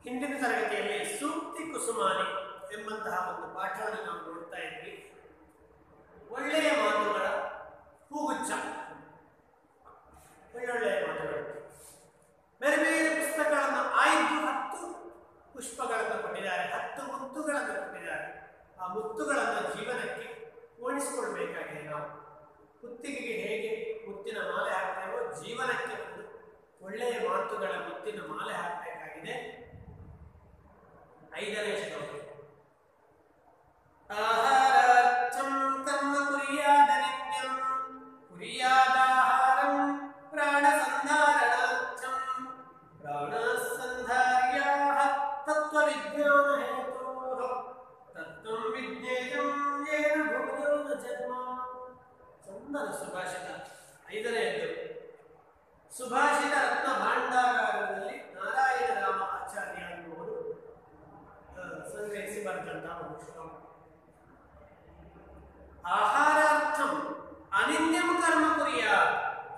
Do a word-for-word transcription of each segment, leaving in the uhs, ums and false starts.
ಹಿಂದಿನ ತರಗತಿಯಲ್ಲಿ ಸೂಕ್ತಿ ಕುಸುಮಾನಿ ಎಂಬಂತಹ ಒಂದು ಪಾಠವನ್ನು ನಾವು ನೋಡ್ತಾ ಇದ್ವಿ. ಒಳ್ಳೆಯ ಮಾತುಗಳ ಹೂಗುಚ್ಛ, ಒಳ್ಳೊಳ್ಳೆಯ ಮಾತುಗಳು. ಬೇರೆ ಬೇರೆ ಪುಸ್ತಕಗಳನ್ನು ಆಯ್ದು ಹತ್ತು ಪುಷ್ಪಗಳನ್ನು ಕೊಟ್ಟಿದ್ದಾರೆ, ಹತ್ತು ಮುತ್ತುಗಳನ್ನು ಕೊಟ್ಟಿದ್ದಾರೆ. ಆ ಮುತ್ತುಗಳನ್ನು ಜೀವನಕ್ಕೆ ಓಡಿಸಿಕೊಳ್ಬೇಕಾಗಿದೆ. ನಾವು ಕುತ್ತಿಗೆಗೆ ಹೇಗೆ ಮುತ್ತಿನ ಮಾಲೆ ಹಾಕ್ತೇವೋ ಜೀವನಕ್ಕೆ ಒಂದು ಒಳ್ಳೆಯ ಮಾತುಗಳ ಮುತ್ತಿನ ಮಾಲೆ ಹಾಕಬೇಕಾಗಿದೆ. ಐದನೇ ಶ್ಲೋಕ. ಆಹಾರಾರ್ಥಂ ಕರ್ಮ ಕುರ್ಯಾದ ನಿತ್ಯಂ ಕುರ್ಯಾದಾಹಾರಂ ಪ್ರಾಣ ಸಂಧಾರಣಾರ್ಥಂ ಪ್ರಾಣ ಸಂಧಾರ್ಯಾಃ ತತ್ವವಿಜ್ಞಾನ ಹೇತೋಃ ತತ್ವಂ ವಿಜ್ಞೇಯಂ ಯೇನ ಭುವೋ ನ ಜನ್ಮ. ಸುಂದರ ಸುಭಾಷಿತ. ಐದನೆಯದು ಸುಭಾಷಿತ ರತ್ನ ಭಾಂಡಾಗಾರದಲ್ಲಿ ನಾರಾಯಣ ರಾಮ ಆಚಾರ್ಯ ಅನ್ನುವರು ಸಂಗ್ರಹಿಸಿ ಬರೆದಂತಹ ಒಂದು ಶ್ಲೋಕ. ಆಹಾರಾರ್ಥಂ ಅನಿಂದ್ಯಂ ಕರ್ಮ ಕುರ್ಯಾತ್.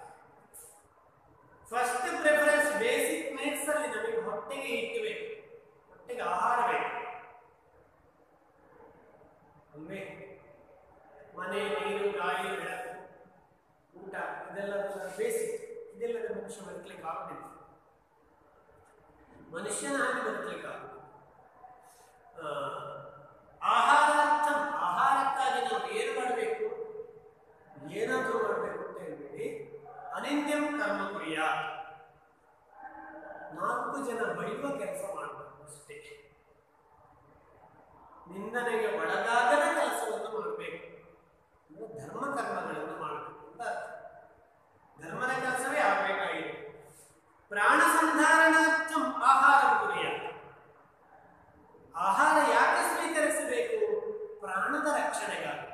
ಫಸ್ಟ್ ಪ್ರಿಫರೆನ್ಸ್ ಬೇಸಿಕ್ ನೀಡ್ಸ್ ಅಲ್ಲಿ ನಮಗೆ ಹೊಟ್ಟೆಗೆ ಇಟ್ಟಬೇಕು, ಹೊಟ್ಟೆಗೆ ಆಹಾರ ಬೇಕು ಅಲ್ವೇ? ಮನೆ, ನೀರು, ಗಾಳಿ, ಬೆಳಕು, ಊಟ ಇದೆಲ್ಲ ಬೇಸಿಕ್. ಇದೆಲ್ಲದ ಮನುಷ್ಯ ಬದುಕಲಿಕ್ಕೆ ಆಗುದಿಲ್ಲ, ಮನುಷ್ಯನ ಹಾಗೆ ಬದುಕಲಿಕ್ಕೆ ಆಗುದಿಲ್ಲ. ಆಹಾರಾರ್ಥ, ಆಹಾರಕ್ಕಾಗಿ ನಾವು ಏನು ಮಾಡಬೇಕು, ಏನಾದರೂ ಮಾಡಬೇಕು ಅಂತ ಹೇಳ್ಬೇಡಿ. ಅನಿಂದ್ಯಂ ಕರ್ಮ ಕುರ್ಯಾತ್. ನಾಲ್ಕು ಜನ ಬೈಯುವ ಕೆಲಸ ಮಾಡಬೇಕು ಅಷ್ಟೇ. ನಿಂದನೆಗೆ ಒಳಗಾಗದ ಕೆಲಸವನ್ನು ಮಾಡಬೇಕು, ಧರ್ಮ ಕರ್ಮಗಳನ್ನು ಮಾಡಬೇಕು ಅಂತ. ಧರ್ಮದ ಕೆಲಸವೇ ಆಗಬೇಕಾಗಿದೆ. ಪ್ರಾಣ ಸಂಧಾರಣಾರ್ಥಂ ಆಹಾರ ಕುರ್ಯಾತ್. ಆಹಾರ ಯಾಕೆ ಸ್ವೀಕರಿಸಬೇಕು? ಪ್ರಾಣದ ರಕ್ಷಣೆಗಾಗಿ.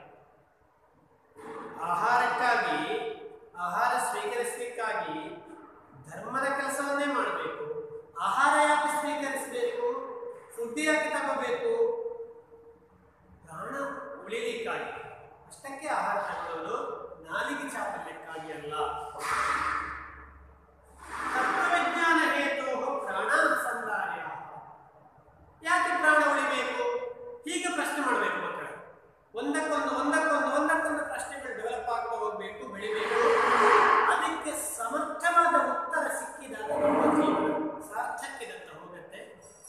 ಆಹಾರಕ್ಕಾಗಿ, ಆಹಾರ ಸ್ವೀಕರಿಸಲಿಕ್ಕಾಗಿ ಧರ್ಮದ ಕೆಲಸವನ್ನೇ ಮಾಡಬೇಕು. ಆಹಾರ ಯಾಕೆ ಸ್ವೀಕರಿಸಬೇಕು? ಫುಡ್ ಯಾಕೆ ತಗೋಬೇಕು? ಪ್ರಾಣ ಉಳಿಲಿಕ್ಕಾಗಿ. ಅಷ್ಟಕ್ಕೆ ಆಹಾರ ತಗೊಳ್ಳೋದು, ನಾಲಿಗೆ ಚಾಪಲ್ಯಕ್ಕಾಗಿ ಅಲ್ಲ. ತತ್ವವಿಜ್ಞಾನ ಹೇತು ಪ್ರಾಣ ಸಂಧಾರ್ಯ. ಯಾಕೆ ಪ್ರಾಣ ಉಳಿಬೇಕು? ಹೀಗೆ ಪ್ರಶ್ನೆ ಮಾಡಬೇಕು ಮಕ್ಕಳು. ಒಂದಕ್ಕೊಂದು ಒಂದಕ್ಕೊಂದು ಒಂದಕ್ಕೊಂದು ಪ್ರಶ್ನೆಗಳು ಡೆವಲಪ್ ಆಗ್ತಾ ಹೋಗ್ಬೇಕು, ಬೆಳಿಬೇಕು. ಅದಕ್ಕೆ ಸಮರ್ಥವಾದ ಉತ್ತರ ಸಿಕ್ಕಿದಾಗ ನಮ್ಮ ಜೀವನ ಸಾರ್ಥಕ್ಯದಂತ ಹೋಗುತ್ತೆ,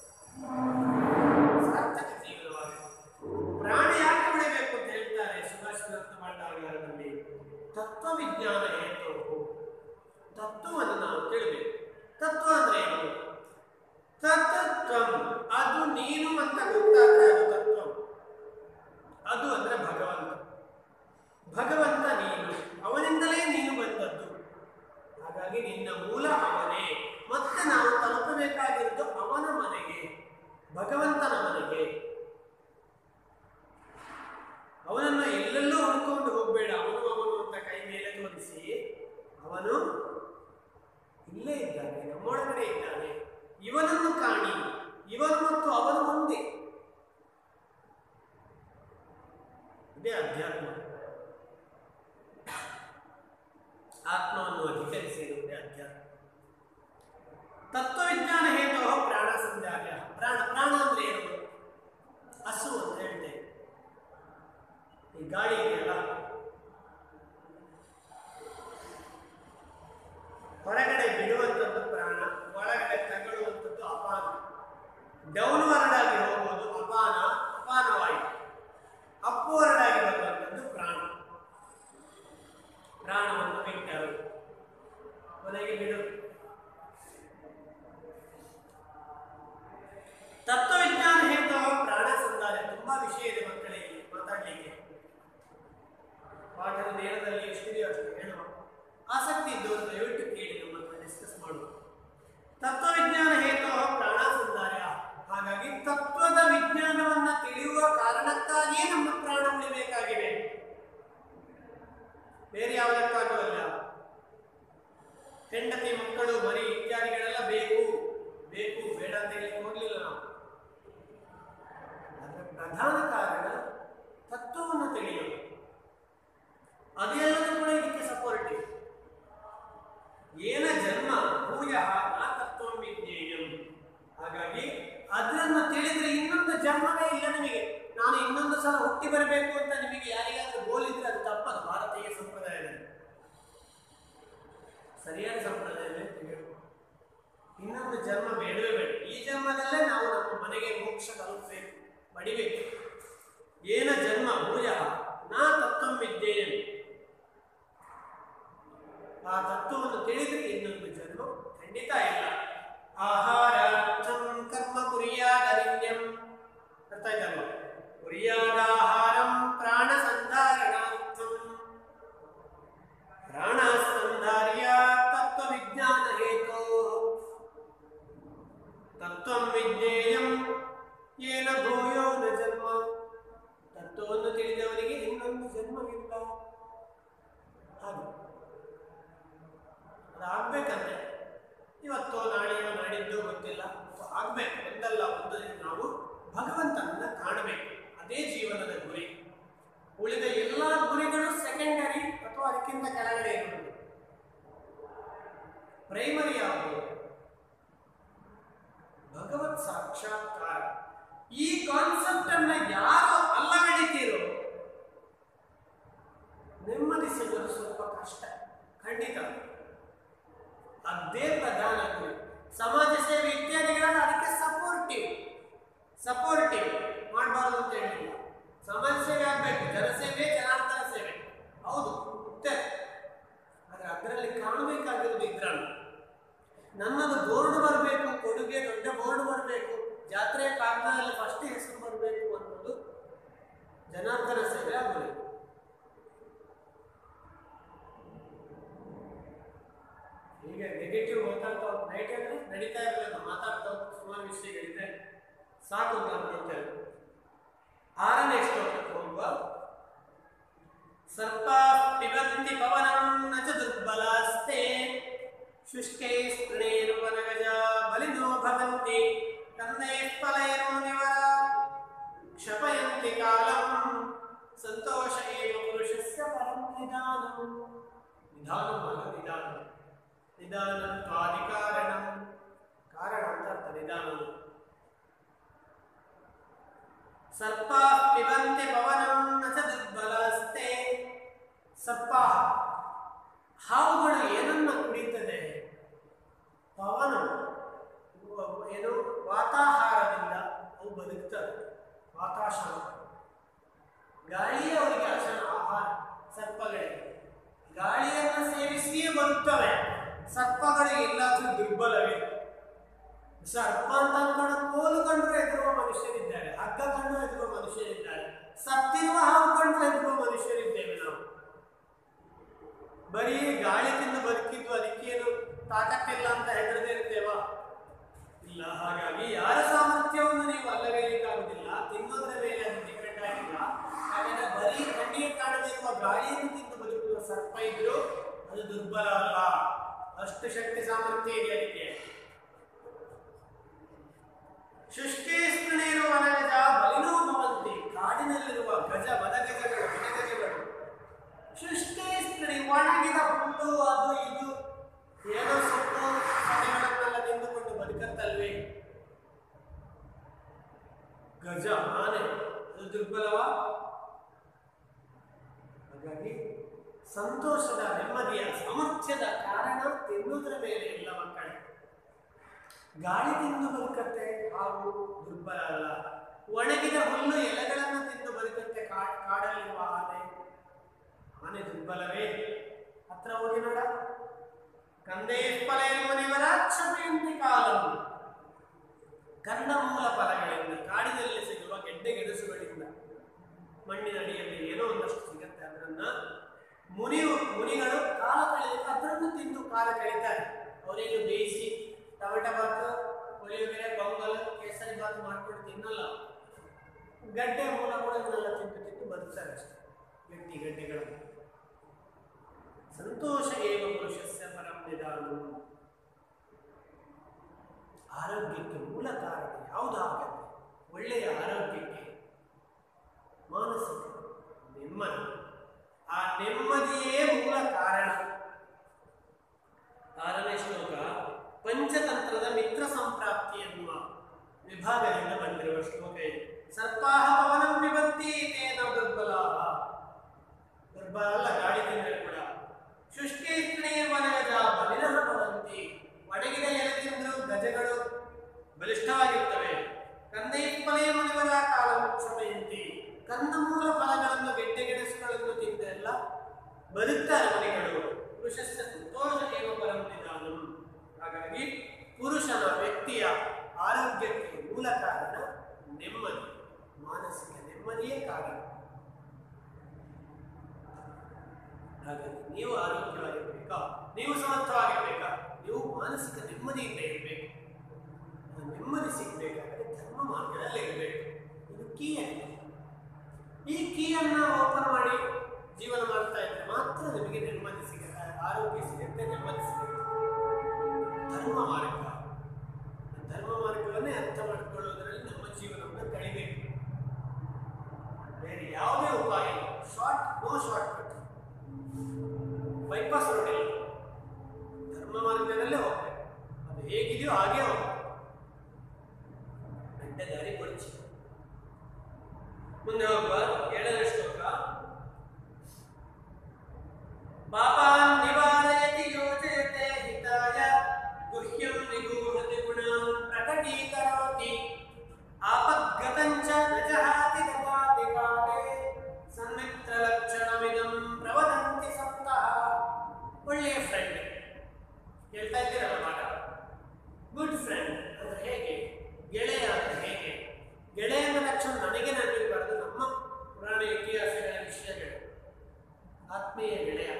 ಸಾರ್ಥಕ ಜೀವನವಾಗುತ್ತೆ. ಪ್ರಾಣ ಯಾಕೆ ಉಳಿಬೇಕು ಅಂತ ಹೇಳ್ತಾರೆ ಸುಭಾಷಿತ ರತ್ನ ಭಾಂಡಾಗಾರದಲ್ಲಿ. ತತ್ವವಿಜ್ಞಾನ ಹೇತು. ತತ್ವವನ್ನು ನಾವು ತಿಳಿಬೇಕು. ತತ್ವ ಅಂದ್ರೆ ಏನು? ತತ್ವಂ, ಅದು ನೀನು ಅಂತ ಗೊತ್ತಾದ್ರೆ ಅದು ತತ್ವ. ಅದು ಅಂದ್ರೆ ಭಗವಂತ. ಭಗವಂತ ನೀನು, ಅವನಿಂದಲೇ ನೀನು ಬಂದದ್ದು. ಹಾಗಾಗಿ ನಿನ್ನ ಮೂಲ ಅವನೇ. ಮತ್ತೆ ನಾವು ತಲುಪಬೇಕಾಗಿರೋದು ಅವನ ಮನೆಗೆ, ಭಗವಂತನ ಮನೆಗೆ. ಅವನನ್ನು ಎಲ್ಲೆಲ್ಲೂ ಹುಡ್ಕೊಂಡು ಹೋಗ್ಬೇಡ. ಅವನು ಅವನು ಅಂತ ಕೈ ಮೇಲೆ ತೋರಿಸಿ, ಅವನು ಇಲ್ಲೇ ಇದ್ದಾನೆ, ನಮ್ಮೊಳಗಡೆ ಇದ್ದಾನೆ. ಇವನನ್ನು ಕಾಣಿ, ಇವನು ಮತ್ತು ಅವನು ಒಂದೇ. ಇದೇ ಅಧ್ಯಾತ್ಮ. ಆತ್ಮವನ್ನು ಅಧಿಕರಿಸಿರುವುದೇ ಅಧ್ಯಾತ್ಮ. ತತ್ವವಿಜ್ಞಾನ ಹೇತು ಪ್ರಾಣ ಸಂಧಾರ್ಯ. ಪ್ರಾಣ, ಪ್ರಾಣ ಅಂದ್ರೆ ಏನು? ಹಸು ಅಂತ ಹೇಳ್ತೇವೆ. ಈ ಗಾಳಿ ಇದೆಯಲ್ಲ, ಹೊರಗಡೆ ಬಿಡುವಂಥದ್ದು ಪ್ರಾಣ, ಒಳಗಡೆ ತಗೊಳ್ಳುವಂಥದ್ದು ಅಪಾನ. ಡೌನ್ವರ್ಡ್ ಆಗಿ ಹೋಗುವುದು ಅಪಾನ, ಅಪಾನವಾಯು. ಅಪ್ವರ್ಡ್ ಆಗಿ ಬರುವಂಥದ್ದು ಪ್ರಾಣ. ಪ್ರಾಣವನ್ನು ಬಿಟ್ಟರು, ಕೊನೆಗೆ ಬಿಡು. ತತ್ವವಿಜ್ಞಾನ ಹೇತು ಪ್ರಾಣ ಸಂಧಾರ್ಯ. ತುಂಬಾ ವಿಷಯ ಇದೆ ಮಕ್ಕಳಿಗೆ ಮಾತಾಡಲಿಕ್ಕೆ. ಪಾಠದ ನೇರದಲ್ಲಿ ಎಷ್ಟಿದೆಯೋ ಅಷ್ಟು ಹೇಳುವ. ಆಸಕ್ತಿ ಇದ್ದವರು ದಯವಿಟ್ಟು ಕೇಳಿ, ನಮ್ಮ ಹತ್ರ ಡಿಸ್ಕಸ್ ಮಾಡುವ. ತತ್ವವಿಜ್ಞಾನ ಹೇತು ಪ್ರಾಣ ಸಂಧಾರ್ಯ. ಹಾಗಾಗಿ ತತ್ವದ ವಿಜ್ಞಾನವನ್ನ ತಿಳಿಯುವ ಕಾರಣಕ್ಕಾಗಿಯೇ ನಮ್ಮ ಪ್ರಾಣ ಉಳಿಬೇಕಾಗಿದೆ, ಬೇರೆ ಯಾವುದಕ್ಕಾಗೂ ಅಲ್ಲ. ಹೆಂಡತಿ, ಮಕ್ಕಳು, ಮರಿ ಇತ್ಯಾದಿಗಳೆಲ್ಲ ಬೇಕು ಬೇಕು ಬೇಡ ಅಂತ ಹೇಳಿ ಹೋಗ್ಲಿಲ್ಲ ನಾವು. ಅದರ ಪ್ರಧಾನ ಕಾರಣ ತತ್ವವನ್ನು ತಿಳಿಯೋದು. ಅದೆಲ್ಲದೂ ಕೂಡ ಇದಕ್ಕೆ ಸಪೋರ್ಟ್. ಏನ ಜನ್ಮ ಭೂಯ ನಾ ತತ್ವಂ ವಿಜ್ಞೇಯಂ. ಹಾಗಾಗಿ ಅದನ್ನು ತಿಳಿದ್ರೆ ಇನ್ನೊಂದು ಜನ್ಮವೇ ಇಲ್ಲ ನಿಮಗೆ. ನಾನು ಇನ್ನೊಂದು ಸಲ ಹುಟ್ಟಿ ಬರಬೇಕು ಅಂತ ನಿಮಗೆ ಯಾರಿಗಾದ್ರೂ ಗೋಲಿದ್ರೆ ಅದು ತಪ್ಪದು. ಭಾರತೀಯ ಸಂಪ್ರದಾಯದಲ್ಲಿ ಸರಿಯಾದ ಸಂಪ್ರದಾಯವೇ ತೆಗೆದು ಇನ್ನೊಂದು ಜನ್ಮ ಬೇಡವೇ ಬೇಡ. ಈ ಜನ್ಮದಲ್ಲೇ ನಾವು ನಮ್ಮ ಮನೆಗೆ ಮೋಕ್ಷ ತಲುಪಬೇಕು, ಪಡಿಬೇಕು. ಏನ ಜನ್ಮ ಭೂಯ ನಾ ತತ್ವಂ ವಿದ್ಯೆಯೇನು. ಆ ತತ್ವವನ್ನು ತಿಳಿದ್ರೆ ಇನ್ನೊಂದು ಜನ್ಮ ಖಂಡಿತ ಇಲ್ಲ. ಆಹಾರಾರ್ಥಂ ಕರ್ಮ ಕುರ್ಯಾದರಿಣ್ಯಂ. ಅರ್ಥ ಆಯ್ತಲ್ವ? ಕುರ್ಯಾದಾಹಾರಂ ಪ್ರಾಣ ಸಂಧಾರಣಾರ್ಥಂ ಪ್ರಾಣ ಸಂಧಾರ್ಯ ತತ್ವ ವಿಜ್ಞಾನ ಹೇತೋ ತತ್ವಂ ವಿಜ್ಞೇಯಂ ಏನ ಭೂಯೋ ನ ಜನ್ಮ. ತತ್ವವನ್ನು ತಿಳಿದವರಿಗೆ ಇನ್ನೊಂದು ಜನ್ಮವಿಲ್ಲ. ಹಾಗೆ ಅದಾಗಬೇಕಂತೆ. ಇವತ್ತೋ ನಾಳೆಯೋ ನಾಡಿದ್ದು ಗೊತ್ತಿಲ್ಲ, ಆಗ್ಬೇಕು. ಒಂದಲ್ಲ ಒಂದು ನಾವು ಭಗವಂತನನ್ನ ಕಾಣಬೇಕು. ಅದೇ ಜೀವನದ ಗುರಿ. ಉಳಿದ ಎಲ್ಲ ಗುರಿಗಳು ಸೆಕೆಂಡರಿ ಅಥವಾ ಅದಕ್ಕಿಂತ ಕೆಳಗಡೆ ಇರುವುದು. ಪ್ರೈಮರಿ ಯಾವುದು? ಭಗವತ್ ಸಾಕ್ಷಾತ್ಕಾರ. ಈ ಕಾನ್ಸೆಪ್ಟ್ ಅನ್ನ ಯಾರು ಅಲ್ಲಗಡಿತೀರೋ ನೆಮ್ಮದಿ ಸಿಗೋದು ಸ್ವಲ್ಪ ಕಷ್ಟ, ಖಂಡಿತ. ಅದೇ ಪ್ರಧಾನ ಗುರಿ. ಸಮಾಜ ಸೇವೆ ಇತ್ಯಾದಿಗಳನ್ನು ಅದಕ್ಕೆ ಸಪೋರ್ಟಿವ್ ಸಪೋರ್ಟಿವ್ ಮಾಡಬಾರ್ದು ಅಂತ ಹೇಳಿಲ್ಲ. ಸಮಾಜ ಸೇವೆ ಆಗಬೇಕು, ಜನಸೇವೆ, ಜನಾರ್ದನ ಸೇವೆ, ಹೌದು ಇತ್ತೆ. ಆದ್ರೆ ಅದರಲ್ಲಿ ಕಾಣಬೇಕಾಗಿರೋದು ಇದ್ರಲ್ಲ. ನನ್ನದು ಬೋರ್ಡ್ ಬರಬೇಕು, ಕೊಡುಗೆ ದೊಡ್ಡ ಬೋರ್ಡ್ ಬರಬೇಕು, ಜಾತ್ರೆಯ ಕಾಗದದಲ್ಲಿ ಫಸ್ಟ್ ಹೆಸರು ಬರಬೇಕು ಅನ್ನೋದು ಜನಾರ್ದನ ಸೇವೆ ಆಗಬೇಕು. ಈಗ ನೆಗೆಟಿವ್ ಮಾತಾಡ್ತಾ ನೈಟ್ ಅಂದ್ರೆ ನಡೀತಾ ಇರಲಿಲ್ಲ, ಮಾತಾಡ್ತಾ ಸುಮಾರು ವಿಷಯಗಳಿದೆ, ಸಾಕು ಅಂತ ಅನ್ಕೊಳ್ತೇವೆ. ಆರನೇ ಶ್ಲೋಕಕ್ಕೆ ಹೋಗುವ. ಸರ್ಪ ಪಿಬಂತಿ ಪವನಂ ನ ಚ ದುರ್ಬಲಾಸ್ತೆ ಶುಷ್ಕೈ ಸ್ಪೃಣೇನು ವನಗಜ ಬಲಿನೋ ಭವಂತಿ ಕಂದೇ ಫಲೈರೋ ನಿವರ ಕ್ಷಪಯಂತಿ ಕಾಲಂ ಸಂತೋಷ ಏವ ಪುರುಷಸ್ಯ ಪರಂ ನಿಧಾನಂ. ನಿಧಾನಂ ಅಲ್ಲ, ನಿಧಾನ. ನಿಧಾನಂ ತ್ವಾದಿಕಾರಣಂ. ಕಾರಣ ಅಂತ ಅರ್ಥ ನಿಧಾನವು. ಸರ್ಪ ಪಿಬಂತಿ ಪವನಂ ನ ಚ ದುರ್ಬಲಾಸ್ತೆ. ಸರ್ಪ ಹಾವುಗಳು ಏನನ್ನ ಕುಡಿಯುತ್ತದೆ? ಪವನ, ಏನು ವಾತಾಹಾರದಿಂದ ಅವು ಬದುಕ್ತವೆ. ವಾತಾಶನ, ಗಾಳಿಯೇ ಅವರಿಗೆ ಅಶನ ಆಹಾರ. ಸರ್ಪಗಳಿಗೆ ಗಾಳಿಯನ್ನು ಸೇವಿಸಿಯೇ ಬರುತ್ತವೆ. ಸರ್ಪಗಳು ಎಲ್ಲಾದ್ರೂ ದುರ್ಬಲವೇ? ಸರ್ಪ ಅಂತ ಅಂದ್ಕೊಂಡು ಕೋಲು ಕಂಡ್ರು ಎದುರುವ ಮನುಷ್ಯರಿದ್ದಾರೆ, ಹಗ್ಗ ಕಂಡು ಎದುರುವ ಮನುಷ್ಯರಿದ್ದಾರೆ, ಸತ್ತಿರುವ ಹಾವು ಕಂಡು ಎದುರುವ ಮನುಷ್ಯರಿದ್ದೇವೆ ನಾವು. ಬರೀ ಗಾಳಿ ತಿಂದು ಬದುಕಿದ್ದು ಅದಕ್ಕೇನು ತಾಕತ್ತಿಲ್ಲ ಅಂತ ಹೆದರದೇ ಇರ್ತೇವಾ? ಇಲ್ಲ. ಹಾಗಾಗಿ ಯಾರ ಸಾಮರ್ಥ್ಯವನ್ನು ನೀವು ಅಲ್ಲಗಲಿಕ್ಕಾಗುದಿಲ್ಲ. ತಿನ್ನೋದ್ರ ಮೇಲೆ ಅದು ಡಿಪೆಂಡ್ ಆಗಿಲ್ಲ. ಹಾಗಾದ್ರೆ ಬರೀ ಕಣ್ಣಿಗೆ ಕಾಣದಿರುವ ಗಾಳಿಯನ್ನು ತಿಂದು ಬದುಕುವ ಸರ್ಪ ಇದ್ರು ಅದು ದುರ್ಬಲ ಅಲ್ಲ, ಅಷ್ಟು ಶಕ್ತಿ ಸಾಮರ್ಥ್ಯ ಇದೆ ಅದಕ್ಕೆ. ಶುಷ್ಕೇ ಸ್ಪೃಣೇನು ವನಗಜ ಬಲಿನೋ ಭವಂತಿ. ಕಾಡಿನಲ್ಲಿರುವ ಗಜ ವನಗಜಗಳು ವನಗಜಗಳು ಶುಷ್ಕೇ ಸ್ಪೃಣಿ, ಒಣಗಿದ ಹುಲ್ಲು ಅದು ಇದು ಏನೋ ಸೊಪ್ಪು ಸೊಪ್ಪುಗಳನ್ನೆಲ್ಲ ತಿಂದುಕೊಂಡು ಬದುಕತ್ತಲ್ವೇ. ಗಜ ಆನೆ ಅದು ದುರ್ಬಲವಾ? ಹಾಗಾಗಿ ಸಂತೋಷದ, ನೆಮ್ಮದಿಯ, ಸಾಮರ್ಥ್ಯದ ಕಾರಣ ತಿನ್ನುವುದರ ಮೇಲೆ ಇಲ್ಲ ಮಕ್ಕಳೇ. ಗಾಳಿ ತಿಂದು ಬದುಕತ್ತೆ, ಹಾವು ದುರ್ಬಲ ಅಲ್ಲ. ಒಣಗಿದ ಹುಲ್ಲು ಎಲೆಗಳನ್ನು ತಿಂದು ಬದುಕತ್ತೆ ಕಾಡಲ್ಲಿರುವ ಆನೆ, ಆನೆ ದುರ್ಬಲವೇ? ಹತ್ರ ಹೋಗಿ ನೋಡ. ಕಂದೇ ಫಲೈರ್ಮುನಿವರ ಕ್ಷಪಯಂತಿ ಕಾಲಂ. ಕಂದಮೂಲ ಫಲಗಳಿಂದ, ಕಾಡಿನಲ್ಲಿ ಸಿಗುವ ಗೆಡ್ಡೆ ಗೆಣಸುಗಳಿಂದ, ಮಣ್ಣಿನ ಅಡಿಯಲ್ಲಿ ಏನೋ ಒಂದಷ್ಟು ಸಿಗತ್ತೆ, ಅದನ್ನ ಮುನಿ ಮುನಿಗಳು ಕಾಲ ಕಳೆದ ಅದನ್ನು ತಿಂದು ಕಾಲ ಕಳೀತಾರೆ. ಅವರೇನು ಬೇಯಿಸಿ ಟೊಮೆಟೊ ಬಾತು, ಪುಳಿಯೋಗರೆ, ಪೊಂಗಲ್, ಕೇಸರಿ ಬಾತು ಮಾಡ್ಕೊಂಡು ತಿನ್ನಲ್ಲ. ಗಡ್ಡೆ ಮೂಲ ಕೂಡ ಇದನ್ನೆಲ್ಲ ತಿಂದು ತಿಂದು ಬದುಕ್ತಾರೆ ಅಷ್ಟೇ, ಗಟ್ಟಿ ಗಡ್ಡೆಗಳನ್ನು. ಸಂತೋಷ ಏವ ಪುರುಷಸ್ಯ ಪರಂ ನಿಧಾನಂ. ಆರೋಗ್ಯಕ್ಕೆ ಮೂಲ ಕಾರಣ ಯಾವುದಾಗತ್ತೆ? ಒಳ್ಳೆಯ ಆರೋಗ್ಯಕ್ಕೆ ಮಾನಸಿಕ ನೆಮ್ಮದಿ. ಆ ನೆಮ್ಮದಿಯೇ ಮೂಲ ಕಾರಣ. ಆರನೇ ಶ್ಲೋಕ. ಪಂಚತಂತ್ರದ ಮಿತ್ರ ಸಂಪ್ರಾಪ್ತಿ ಎನ್ನುವ ವಿಭಾಗದಿಂದ ಬಂದಿರುವ ಶ್ಲೋಕ ಇದೆ. ಸರ್ಪಾಹ ಪವನಂ ಪಿಬಂತಿ ತೇನ ದುರ್ಬಲಾಹ, ದುರ್ಬಲ ಅಲ್ಲ ಗಾಳಿ ತಿಂದರೆ ಕೂಡ. ಶುಷ್ಕೇಷ್ಣೇ ವನಗಜ ಬಲಿನಃ ಭವಂತಿ, ಒಣಗಿದ ಎಲೆ ತಿಂದರೂ ಗಜಗಳು ಬಲಿಷ್ಠವಾಗಿರುತ್ತವೆ. ಕಂದೈಫಲೇ ಮುನಿವರ ಕಾಲಂ ಕ್ಷಮಯಂತಿ, ಕಂದಮೂಲ ಫಲಗಳನ್ನು ಗೆಡ್ಡೆಗೆಣಸುಗಳನ್ನು ತಿಂದೆಲ್ಲ ಬದುಕ್ತಾರೆ ಮುನಿಗಳು. ಪುರುಷಸ್ಯ ಸಂತೋಷ ಏವ ಪರಂ ನಿಧಾನಂ, ಹಾಗಾಗಿ ಪುರುಷನ ವ್ಯಕ್ತಿಯ ಆರೋಗ್ಯಕ್ಕೆ ಮೂಲ ಕಾರಣ ನೆಮ್ಮದಿ, ಮಾನಸಿಕ ನೆಮ್ಮದಿಯೇ ಕಾರಣ. ಹಾಗಾಗಿ ನೀವು ಆರೋಗ್ಯವಾಗಿರ್ಬೇಕಾ, ನೀವು ಸಮರ್ಥವಾಗಿರ್ಬೇಕಾ, ನೀವು ಮಾನಸಿಕ ನೆಮ್ಮದಿಯಿಂದ ಇರಬೇಕು. ನೆಮ್ಮದಿ ಸಿಗಬೇಕಾದ್ರೆ ಧರ್ಮ ಮಾರ್ಗದಲ್ಲಿ ಇರಬೇಕು. ಇದು ಕೀ ಆಗಿದೆ. ಈ ಕೀಯನ್ನು ಓಪನ್ ಮಾಡಿ ಜೀವನ ಮಾಡ್ತಾ ಇದ್ರೆ ಮಾತ್ರ ನಿಮಗೆ ನೆಮ್ಮದಿ ಸಿಗುತ್ತೆ, ಆರೋಗ್ಯ ಸಿಗುತ್ತೆ, ನೆಮ್ಮದಿ ಸಿಗುತ್ತೆ. ಧರ್ಮ ಮಾರ್ಗ, ಧರ್ಮ ಮಾರ್ಗವನ್ನೇ ಅರ್ಥ ಮಾಡಿಕೊಳ್ಳೋದ್ರಲ್ಲಿ ನಮ್ಮ ಜೀವನವನ್ನು ಕಳಿಬೇಕು. ಬೇರೆ ಯಾವುದೇ ಉಪಾಯ ಇಲ್ಲ. Short no shortcut, bypass road ಇಲ್ಲ. ಧರ್ಮ ಮಾರ್ಗದಲ್ಲೇ ಹೋಗ್ಬೇಕು. ಅದು ಹೇಗಿದೆಯೋ ಹಾಗೆ ಹೋಗ್ಬೇಕು. ಗಂಟೆ ದಾರಿ ಕೊಡಿಸಿ ಮುಂದೆ ಹೋಗುವ. ಏಳನೇ ಶ್ಲೋಕ. ಪಾಪಾನ್ ನಿವಾರಯತಿ ಯೋಜಯತೆ ಹಿತಾಯ ಗುಹ್ಯಂ ನಿಗೂಹತಿ ಗುಣಾನ್ ಪ್ರಕಟೀಕರೋತಿ ಆಪದ್ಗತಂಚ ನ ಜಹಾತಿ ದದಾತಿ ಕಾಲೇ ಸನ್ಮಿತ್ರ ಲಕ್ಷಣಮಿದಂ ಪ್ರವದಂತಿ ಸಂತಃ. ಒಳ್ಳೆಯ ಫ್ರೆಂಡ್ ಹೇಳ್ತಾ ಇದ್ದೀರಲ್ಲ ಮಾಡ. ಗುಡ್ ಫ್ರೆಂಡ್ ಅಂದ್ರೆ ಹೇಗೆ? ಗೆಳೆಯ ಅಂದ್ರೆ ಹೇಗೆ? ಗೆಳೆಯನ ಲಕ್ಷಣ ನನಗೆ ನೆನಪಿರಬಾರ್ದು, ನಮ್ಮ ಪುರಾಣ ಇತಿಹಾಸಗಳ ವಿಷಯಗಳು. ಆತ್ಮೀಯ ಗೆಳೆಯ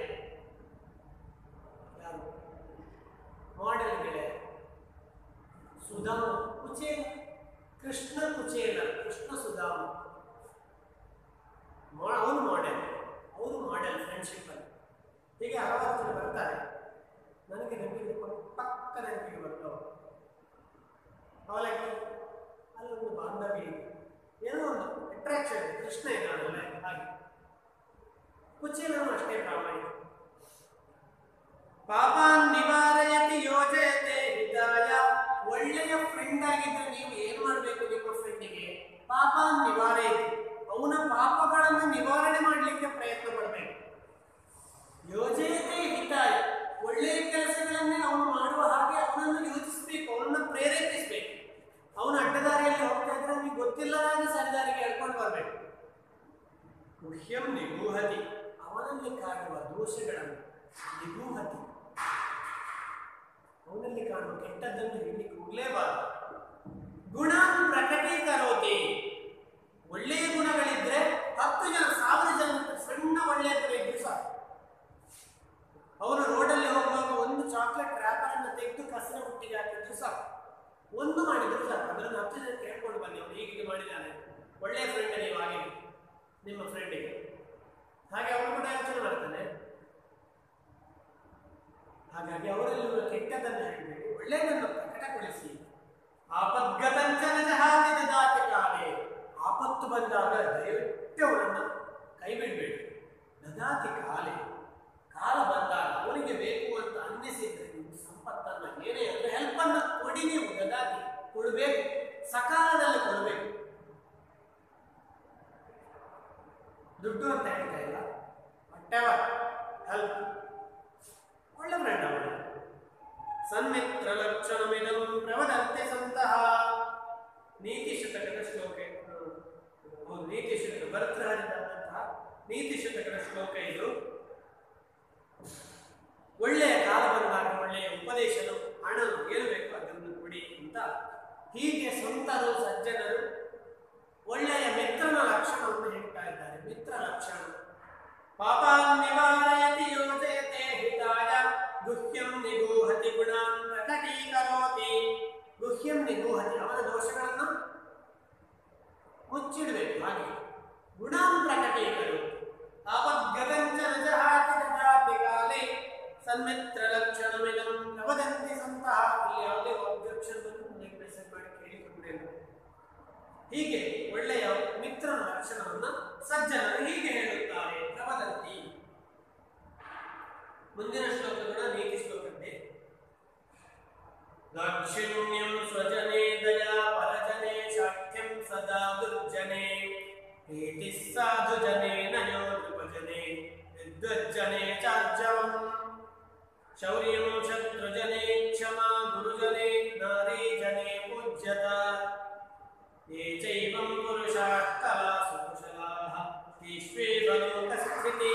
ಯಾರು? ಮಾಡೆಲ್ ಗೆಳೆಯ ಸುಧಾಮ, ಕುಚೇಲ, ಕೃಷ್ಣ ಕುಚೇಲ, ಕೃಷ್ಣ ಸುಧಾಮ. ಅವನು ಮಾಡೆಲ್, ಅವರು ಮಾಡೆಲ್ ಫ್ರೆಂಡ್ಶಿಪ್ ಅಲ್ಲಿ. ಹೀಗೆ ಹಲವಾರು ಜನ ಬರ್ತಾರೆ. ನನಗೆ ನೆನಪಿಗೆ ಪಕ್ಕ ನೆನಪಿಗೆ ಬರ್ತವೆ. ಅವಲಕ್ಕಿ ಅಲ್ಲೊಂದು ಬಾಂಧವ್ಯ ಇದೆ, ಏನೋ ಒಂದು ಅಟ್ರಾಕ್ಷನ್ ಇದೆ. ಕೃಷ್ಣ ಇದ್ದಾನಲ್ಲ ಹಾಗೆ. ಕುಚೇಲನು ಅಷ್ಟೇ ಪ್ರಾಮಾಣಿಕ. ಪಾಪಾನ್ ನಿವಾರಯತಿ ಯೋಜಯತೆ ಹಿತಾಯ, ಒಳ್ಳೆಯ ಫ್ರೆಂಡ್ ಆಗಿದ್ರೆ ನೀವು ಏನ್ ಮಾಡಬೇಕು? ನಿಮ್ಮ ಫ್ರೆಂಡಿಗೆ ಪಾಪಾನ್ ನಿವಾರಯತಿ, ಅವನ ಪಾಪಗಳನ್ನು ನಿವಾರಣೆ ಮಾಡಲಿಕ್ಕೆ ಪ್ರಯತ್ನ ಪಡಬೇಕು. ಯೋಜಯತೆ ಹಿತಾಯ, ಒಳ್ಳೆಯ ಕೆಲಸಗಳನ್ನೇ ಅವನು ಮಾಡುವ ಹಾಗೆ ಅವನನ್ನು ಯೋಚಿಸಬೇಕು, ಅವನನ್ನು ಪ್ರೇರೇಪಿಸಬೇಕು. ಅವನು ಅಡ್ಡದಾರಿಯಲ್ಲಿ ಹೋಗ್ತಾ ಇದ್ರೆ ನಿಮಗೆ ಗೊತ್ತಿಲ್ಲದಾಗಿ ಸರಿದಾರಿಗೆ ಹೇಳ್ಕೊಂಡು ಬರಬೇಕು. ಗುಹ್ಯಂ ನಿಗೂಹತಿ, ಅವನಲ್ಲಿ ಕಾಣುವ ದೋಷಗಳನ್ನು ನಿಗೂಹತಿ, ಅವನಲ್ಲಿ ಕಾಣುವ ಕೆಟ್ಟದ್ದನ್ನು ಹೇಳಲಿಕ್ಕೆ ಹೋಗಲೇಬಾರದು. ಗುಣಾನ್ ಪ್ರಕಟೀಕರೋತಿ, ಒಳ್ಳೆಯ ಗುಣಗಳಿದ್ರೆ ಹತ್ತು ಜನ ಸಾವಿರ ಜನ ಸಣ್ಣ ಒಳ್ಳೆಯ ಗುಣ ಇದ್ರು ಸಾಕು. ಅವನು ರೋಡಲ್ಲಿ ಹೋಗುವಾಗ ಒಂದು ಚಾಕ್ಲೇಟ್ ರ್ಯಾಪರ್ ಅನ್ನು ತೆಗೆದು ಕಸರ ಹುಟ್ಟಿಗೆ ಹಾಕಿದ್ರು ಸಾಕು, ಒಂದು ಮಾಡಿದ್ರು ಸಾಕು. ಅದನ್ನು ಹತ್ತು ಜನ ಕೇಳ್ಕೊಂಡು ಬನ್ನಿ, ಅವನು ಹೀಗೆ ಮಾಡಿದ್ದಾನೆ. ಒಳ್ಳೆಯ ಫ್ರೆಂಡ್ ನೀವು ಹಾಗೆ ನಿಮ್ಮ ಫ್ರೆಂಡಿಗೆ, ಹಾಗೆ ಅವನು ಕೂಡ ಯೋಚನೆ ಮಾಡ್ತಾನೆ. ಹಾಗಾಗಿ ಅವರಲ್ಲಿ ಕೆಟ್ಟದನ್ನು ಹೇಳಬೇಡಿ, ಒಳ್ಳೆಯದನ್ನು ಪ್ರಕಟಗೊಳಿಸಿ. ಆಪದ್ಗತಂಚ ನ ಜಹಾತಿ ದದಾತಿ ಕಾಲೇ, ಆಪತ್ತು ಬಂದಾಗ ದಯವಿಟ್ಟು ಅವರನ್ನು ಕೈ ಬಿಡಬೇಡಿ. ದದಾತಿ ಕಾಲೇ, ಕಾಲ ಬಂದಾಗ ಅವರಿಗೆ ಬೇಕು ಅಂತ ಅನ್ನಿಸಿದ್ರೆ ನೀವು ಸಂಪತ್ತನ್ನು ಏನೇ ಅಂದ್ರೆ ಹೆಲ್ಪ್ ಅನ್ನ ಕೊಡಿ. ನೀವು ದದಾತಿ ಕೊಡಬೇಕು, ಸಕಾಲದಲ್ಲಿ ಕೊಡಬೇಕು. ದುಡ್ಡು ಅಂತ ಹೇಳ್ತಾ ಇಲ್ಲ, ವಾಟೆವರ್ ಹೆಲ್ಪ್. ಒಳ್ಳೆ ಫ್ರೆಂಡ್ ಅವಳು. ಸನ್ಮಿತ್ರ ಲಕ್ಷಣಮಿದಂ ಪ್ರವದಂತೆ ಸಂತಹ. ನೀತಿ ಶತಕದ ಶ್ಲೋಕ, ಹೌದು ನೀತಿ ಶತಕ, ಭರ್ತೃಹರಿದಂತಹ ನೀತಿ ಶತಕದ ಶ್ಲೋಕ ಇದು. ಒಳ್ಳೆಯ ಕಾಲ ಬಂದಾಗ ಒಳ್ಳೆಯ ಉಪದೇಶನು, ಹಣ ಏನು ಬೇಕು ಅದನ್ನು ಕೊಡಿ ಅಂತ. ಹೀಗೆ ಸಂತರು ಸಜ್ಜನರು ಒಳ್ಳೆಯ ಮಿತ್ರನ ಲಕ್ಷಣವನ್ನು ಹೇಳ್ತಾ ಇದ್ದಾರೆ. ಮಿತ್ರ ಲಕ್ಷಣ. ಪಾಪಾನ್ ನಿವಾರಯತಿ ಯೋಜಯತೆ ಹಿತಾಯ ಗುಹ್ಯಂ ನಿಗೂಹತಿ ಗುಣಾನ್ ಪ್ರಕಟೀಕರೋತಿ. ಗುಹ್ಯಂ ನಿಗೂಹತಿ, ಅವನ ದೋಷಗಳನ್ನು ಮುಚ್ಚಿಡಬೇಕು. ಹಾಗೆ ಗುಣಾನ್ ಪ್ರಕಟೀಕರೋತಿ. ಆಪದ್ಗತಂಚ ನ ಜಹಾತಿ ದದಾತಿ ಕಾಲೇ ಸನ್ಮಿತ್ರ ಲಕ್ಷಣಮಿದಂ ಪ್ರವದಂತಿ ಸಂತಃ. ಇಲ್ಲಿ ಯಾವುದೇ ಆಬ್ಜೆಕ್ಷನ್ ಬಂದು ನನಗೆ ಮೆಸೇಜ್ ಮಾಡಿ ಕೇಳಿಕೊಂಡೇನು. ಹೀಗೆ ಒಳ್ಳೆಯ ಮಿತ್ರನ ಲಕ್ಷಣವನ್ನು ಸಜ್ಜನರು ಹೀಗೆ ಹೇಳುತ್ತಾರೆ, ಪ್ರವದಂತಿ. ಮುಂದಿನ ಶ್ಲೋಕ ಕೂಡ ನೀತಿ ಶ್ಲೋಕದ್ದೇ. ದಾಕ್ಷಿಣ್ಯಂ ಸ್ವಜನೇ ದಯಾ ಪರಜನೇ ಶೌರ್ಯಂ ಶತ್ರುಜನೆ ಕ್ಷಮಾ ಗುರುಜನೆ ನಾರೀ ಜನೆ ಪೂಜ್ಯತ ಯೇ ಚೈವಂ ಪುರುಷಾಃ ಕಲಾಸು ಕುಶಲಾಃ ತೇಷ್ವೇವ ಲೋಕಸ್ಥಿತಿ.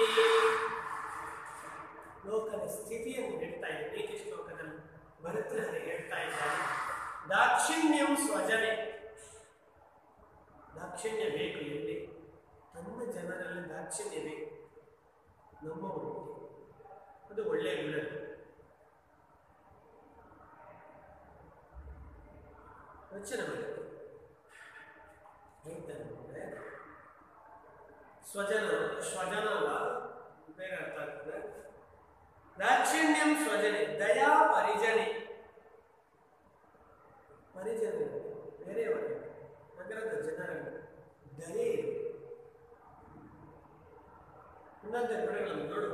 ಲೋಕದ ಸ್ಥಿತಿಯನ್ನು ಹೇಳ್ತಾ ಇದ್ದಾರೆ ನೀತಿ ಶ್ಲೋಕದಲ್ಲಿ ಭರತೃಹರಿ ಹೇಳ್ತಾ ಇದ್ದಾರೆ. ದಾಕ್ಷಿಣ್ಯಂ ಸ್ವಜನೆ, ದಾಕ್ಷಿಣ್ಯ ಬೇಕು ಎಲ್ಲಿ? ತನ್ನ ಜನರಲ್ಲಿ ದಾಕ್ಷಿಣ್ಯ ಬೇಕು. ನಮ್ಮ ಒಟ್ಟಿಗೆ ಅದು ಒಳ್ಳೆಯ ಗುಣ. ವಚನ ಹೇಳ್ತಾರೆ ಸ್ವಜನ ಸ್ವಜನ ಅಲ್ಲ, ಬೇರೆ ಅರ್ಥ ಆಗ್ತದೆ. ದಾಕ್ಷಿಣ್ಯಂ ಸ್ವಜನೆ, ದಯಾ ಪರಿಜನೆ. ಪರಿಜನ ಬೇರೆಯವರ ನಗರದ ಜನರಲ್ಲಿ ದಯೆ ಇದೆ. ಇನ್ನೊಂದು ಕಡೆಗಳನ್ನು ನೋಡು.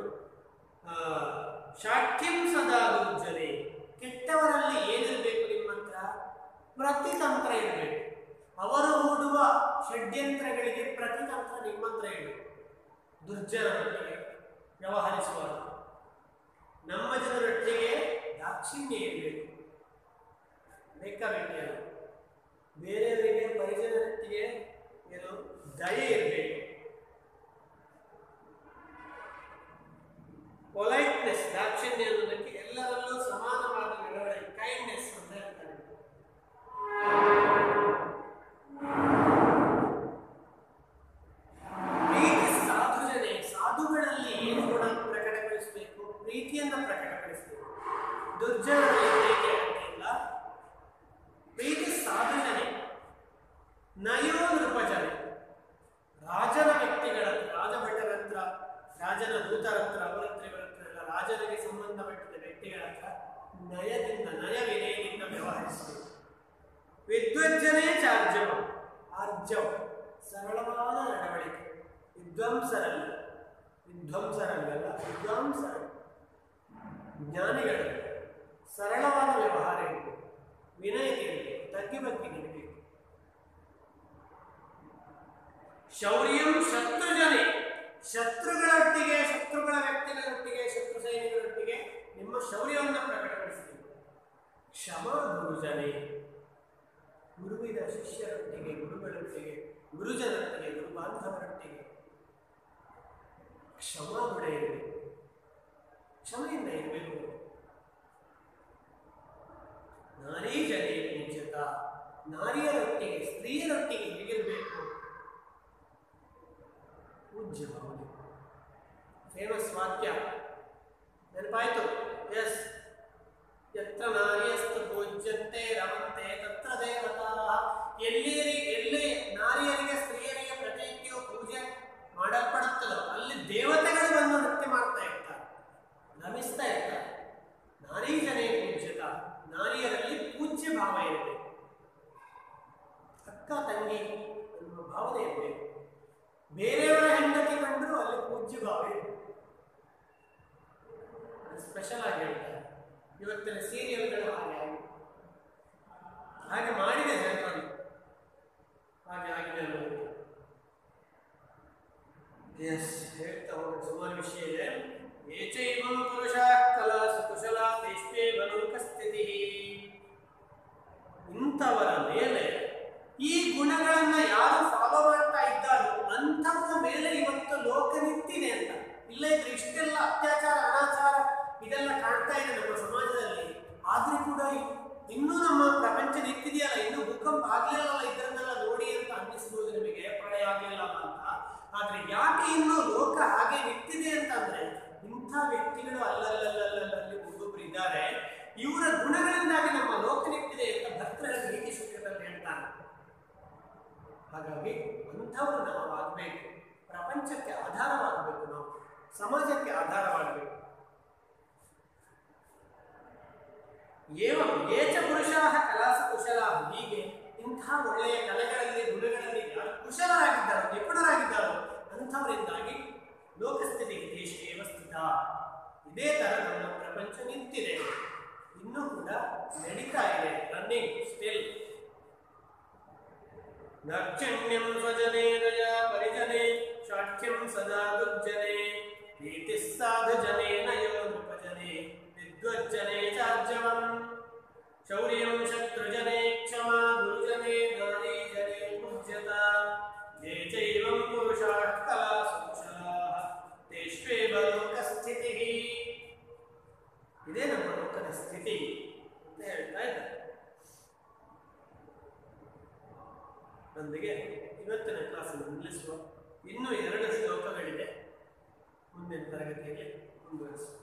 ಶಾಠ್ಯಂ ಸದಾ ದುರ್ಜನೆ, ಕೆಟ್ಟವರಲ್ಲಿ ಏನಿರಬೇಕು ನಿಮ್ಮ ಹತ್ರ? ಪ್ರತಿತಂತ್ರ ಇರಬೇಕು. ಅವರು ಹೂಡುವ ಷಡ್ಯಂತ್ರಗಳಿಗೆ ಪ್ರತಿತಂತ್ರ ನಿಮ್ಮ ಹತ್ರ ಇರಬೇಕು. ದುರ್ಜನರೊಟ್ಟಿಗೆ ವ್ಯವಹರಿಸುವಾಗ ನಮ್ಮ ಜನರೊಟ್ಟಿಗೆ ದಾಕ್ಷಿಣ್ಯ ಇರಬೇಕು. ಬೇಕಾಬೇಕಿಲ್ಲ. ಬೇರೆಯವರಿಗೆ ಪರಿಜನರೊಟ್ಟಿಗೆ ಏನು ದಯೆ ಇರಬೇಕು. ಪೊಲೈಟ್ನೆಸ್, ದಾಕ್ಷಿಣ್ಯ ಅನ್ನೋದಕ್ಕೆ ಎಲ್ಲರಲ್ಲೂ ಸಮಾನವಾದ ನಡವಳಿಕೆ, ಕೈಂಡ್ನೆಸ್ ಅಂತ ಹೇಳ್ತಾರೆ. ಪ್ರೀತಿ ಸಾಧುಜನೆ, ಸಾಧುಗಳಲ್ಲಿ ಏನು ಗುಣ ಪ್ರಕಟಪಡಿಸಬೇಕು? ಪ್ರೀತಿಯನ್ನು ಪ್ರಕಟಪಡಿಸಬೇಕು. ದುರ್ಜನರಲ್ಲಿ ಪ್ರೀತಿ ಇಲ್ಲ. ಪ್ರೀತಿ ಸಾಧುಜನೆ. ನಯೋ ನೃಪಜನೆ, ರಾಜನ ವ್ಯಕ್ತಿಗಳ ರಾಜಭಟರ ಹತ್ರ, ರಾಜನ ದೂತರ ಹತ್ರ, ಅವರ ಹತ್ರ ಇವರ ಹತ್ರ ಎಲ್ಲ ರಾಜನಿಗೆ ಸಂಬಂಧಪಟ್ಟಿದ ವ್ಯಕ್ತಿಗಳ ಹತ್ರ ನಯದಿಂದ ನಯ ವಿನಯದಿಂದ ವ್ಯವಹರಿಸಬೇಕು. ವಿದ್ವಜ್ಜನೇ ಚಾರ್ಜವ, ಆರ್ಜವ ಸರಳವಾದ ನಡವಳಿಕೆ. ವಿದ್ವಾಂಸರಲ್ಲ, ವಿಧ್ವಂಸರಲ್ಲ, ವಿದ್ವಾಂಸರ ಜ್ಞಾನಿಗಳು ಸರಳವಾದ ವ್ಯವಹಾರ ಇರಬೇಕು. ವಿನಯತೆ ಇರಬೇಕು, ತಗ್ಗಿ ಬಗ್ಗೆ ಇರಬೇಕು. ಶೌರ್ಯಂ ಶತ್ರುಜನೆ, ಶತ್ರುಗಳೊಟ್ಟಿಗೆ, ಶತ್ರುಗಳ ವ್ಯಕ್ತಿಗಳೊಟ್ಟಿಗೆ, ಶತ್ರು ಸೈನಿಕರೊಟ್ಟಿಗೆ ನಿಮ್ಮ ಶೌರ್ಯವನ್ನು ಪ್ರಕಟಪಡಿಸಬೇಕು. ಕ್ಷಮಾ ಗುರುಜನೆ, ಗುರುವಿನ ಶಿಷ್ಯರೊಟ್ಟಿಗೆ, ಗುರುಗಳೊಟ್ಟಿಗೆ, ಗುರುಜನರೊಟ್ಟಿಗೆ, ಗುರು ಬಾಂಧವರೊಟ್ಟಿಗೆ ಕ್ಷಮಾ ಗುಣ ಇರಬೇಕು. ಕ್ಷಮೆಯಿಂದ ಇರಬೇಕು. ನಾರೀ ಜನೆ ಪೂಜ್ಯತ, ನಾರಿಯರೊಟ್ಟಿಗೆ, ಸ್ತ್ರೀಯರೊಟ್ಟಿಗೆ ಹೇಗಿರಬೇಕು? ಪೂಜ್ಯ ಭಾವನೆ. ಫೇಮಸ್ ವಾಕ್ಯ ನೆನಪಾಯ್ತು? ಎಸ್, ಯತ್ರ ನಾರ್ಯಸ್ತು ಪೂಜ್ಯಂತೆ ರಮಂತೆ ತತ್ರ ದೇವತಾ. ಎಲ್ಲಿ ಎಲ್ಲಿ ನಾರಿಯರಿಗೆ ಸ್ತ್ರೀಯರಿಗೆ ಪ್ರತಿನಿತ್ಯ ಪೂಜೆ ಮಾಡಲ್ಪಡುತ್ತದೋ ಅಲ್ಲಿ ದೇವತೆಗಳು ಬಂದು ನೃತ್ಯ ಮಾಡ್ತಾ ಇರ್ತಾರೆ, ರಮಿಸ್ತಾ ಇರ್ತಾರೆ. ನಾರೀ ಜನೇ ಪೂಜ್ಯತ, ನಾರಿಯರಲ್ಲಿ ಪೂಜ್ಯ ಭಾವ ಇರಬೇಕು. ಅಕ್ಕ ತಂಗಿ ಅನ್ನುವ ಭಾವನೆ ಇರಬೇಕು. ಬೇರೆಯವರ ಹೆಂಡತಿ ಕಂಡರೂ ಅಲ್ಲಿ ಪೂಜ್ಯ ಭಾವ ಇರಬೇಕು. ಸ್ಪೆಷಲ್ ಆಗಿ ಹೇಳ್ತಾರೆ. ಇವತ್ತಿನ ಸೀರಿಯಲ್ಗಳು ಹಾಗೆ ಆಗಿದೆ, ಹಾಗೆ ಮಾಡಿದೆ ಜನರಲ್ಲಿ, ಹಾಗೆ ಆಗಿದೆ ಅನ್ನೋದು. ಎಸ್, ಹೇಳ್ತಾ ಹೋದ ಸುಮಾರು ವಿಷಯ ಇದೆ. ಏಚೈವಂ ಪುರುಷಾಃ ಕಲಾಸು ಕುಶಲಾ ತೇಷ್ವೇವ ಲೋಕಸ್ಥಿತಿ. ಇಂಥವರ ಮೇಲೆ ಈ ಗುಣಗಳನ್ನ ಯಾರು ಫಾಲೋ ಮಾಡ್ತಾ ಇದ್ದಾರೋ ಅಂಥವರ ಮೇಲೆ ಇವತ್ತು ಲೋಕ ನಿಂತಿದೆ ಅಂತ. ಇಲ್ಲ ಇದ್ರೆ ಇಷ್ಟೆಲ್ಲ ಅತ್ಯಾಚಾರ, ಅನಾಚಾರ ಇದೆಲ್ಲ ಕಾಣ್ತಾ ಇದೆ ನಮ್ಮ ಸಮಾಜದಲ್ಲಿ. ಆದ್ರೂ ಕೂಡ ಇನ್ನೂ ನಮ್ಮ ಪ್ರಪಂಚ ನಿಂತಿದೆಯಲ್ಲ, ಇನ್ನೂ ಭೂಕಂಪ ಆಗ್ಲಿಲ್ಲ ಇದನ್ನೆಲ್ಲ ನೋಡಿ ಅಂತ ಅನ್ನಿಸ್ಬೋದು ನಿಮಗೆ, ಪ್ರಳಯ ಆಗ್ಲಿಲ್ಲ ಅಂತ. ಆದ್ರೆ ಯಾಕೆ ಇನ್ನೂ ಲೋಕ ಹಾಗೆ ನಿಂತಿದೆ ಅಂತಂದ್ರೆ ಇಂಥ ವ್ಯಕ್ತಿಗಳು ಅಲ್ಲಲ್ಲಲ್ಲಲ್ಲಿ ಒಬ್ಬೊಬ್ರು ಇದ್ದಾರೆ. ಇವರ ಗುಣಗಳಿಂದಾಗಿ ನಮ್ಮ ಲೋಕ ನಿಂತಿದೆ ಅಂತ ಭಕ್ತರ ನೀತಿ ಸೂತ್ರದಲ್ಲಿ ಹೇಳ್ತಾನೆ. ಹಾಗಾಗಿ ಅಂಥವರು ನಾವು ಆಗಬೇಕು. ಪ್ರಪಂಚಕ್ಕೆ ಆಧಾರವಾಗಬೇಕು, ನಾವು ಸಮಾಜಕ್ಕೆ ಆಧಾರವಾಗಬೇಕು. ಏವಂ ಏಚ ಪುರುಷಾಃ ಕಲಾಸು ಕುಶಲಾಃ. ಹೀಗೆ ಇಂಥ ಒಳ್ಳೆಯ ಕಲೆಗಳಲ್ಲಿ, ಗುಣಗಳಲ್ಲಿ ಯಾರು ಕುಶಲರಾಗಿದ್ದಾರೋ, ನಿಪುಣರಾಗಿದ್ದಾರೋ ಅಂಥವರಿಂದಾಗಿ ಲೋಕಸ್ಥಿತಿಗೆ ದೇಶೇವ ಸ್ಥಿತ. ಇದೇ ತರ ನಮ್ಮ ಪ್ರಪಂಚ ನಿಂತಿದೆ, ಇನ್ನೂ ಕೂಡ ನಡೀತಾ ಇದೆ, ರನ್ನಿಂಗ್ ಸ್ಟಿಲ್. ದಾಕ್ಷಿಣ್ಯಂ ಸ್ವಜನೆ ದಯಾ ಪರಿಜನೆ ಶಾಠ್ಯಂ ಸದಾ ದುರ್ಜನೆ ಪ್ರೀತಿ ಸಾಧು ಜನೆ ನಯೋ ನೃಪಜನೆ ವಿದ್ವ ವಿದ್ವಜ್ಜನೆ ಚಾರ್ಜವಂ ಶೌರ್ಯಂ ಶತ್ರುಜನೆ ಕ್ಷಮಾ ಗುರುಜನೆ ನಾರೀ ಜನೆ ಪೂಜ್ಯತಾ ಯೇ ಚೈವಂ ಪುರುಷಾಃ ಕಲಾಸು ಕುಶಲಾಃ ತೇಷ್ವೇವ ಲೋಕಸ್ಥಿತಿಃ. ಇದೇ ನಮ್ಮ ಲೋಕದ ಸ್ಥಿತಿ ಅಂತ ಹೇಳ್ತಾ ಇದ್ದಾರೆ. ನೊಂದಿಗೆ ಇವತ್ತಿನ ಕ್ಲಾಸನ್ನು ನಿಲ್ಲಿಸುವ. ಇನ್ನೂ ಎರಡು ಶ್ಲೋಕಗಳಿದೆ, ಮುಂದಿನ ತರಗತಿಯಲ್ಲಿ ಮುಂದುವರಿಸುವ.